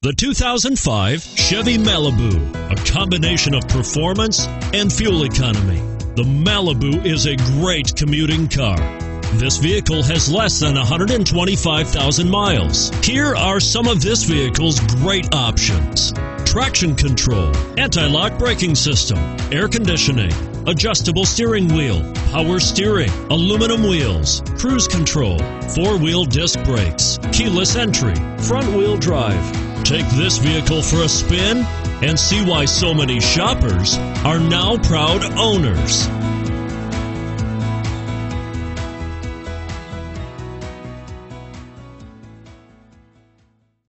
The 2005 Chevy Malibu, a combination of performance and fuel economy. The Malibu is a great commuting car. This vehicle has less than 125,000 miles. Here are some of this vehicle's great options: traction control, anti-lock braking system, air conditioning, adjustable steering wheel, power steering, aluminum wheels, cruise control, four-wheel disc brakes, keyless entry, front-wheel drive. Take this vehicle for a spin and see why so many shoppers are now proud owners.